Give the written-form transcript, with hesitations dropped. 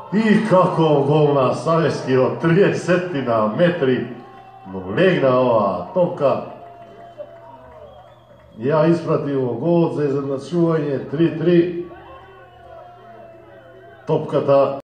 И како гол на Савески од 30 метри му легна оваа топка. Ја испрати во гол за изедначување 3-3. Топката